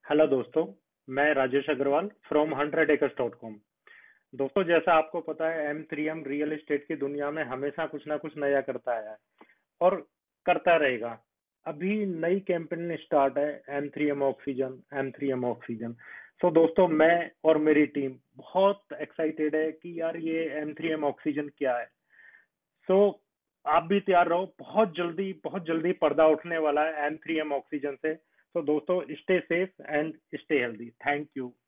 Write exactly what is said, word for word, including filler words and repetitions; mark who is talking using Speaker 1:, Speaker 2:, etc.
Speaker 1: Hello दोस्तों। मैं Rajesh Agrawal from hundred acres dot com. दोस्तों, जैसा आपको पता है, M three M real estate की दुनिया में हमेशा कुछ ना कुछ नया करता आया है और करता रहेगा। अभी नई कैंपेन स्टार्ट है, M three M oxygen, M three M oxygen. So दोस्तों, मैं और मेरी टीम बहुत एक्साइटेड है कि यार ये एम थ्री एम ऑक्सीजन क्या है। सो आप भी तैयार रहो, बहुत जल्दी बहुत जल्दी पर्दा उठने वाला है एम थ्री एम ऑक्सीजन से। तो दोस्तों, stay safe and stay healthy. Thank you.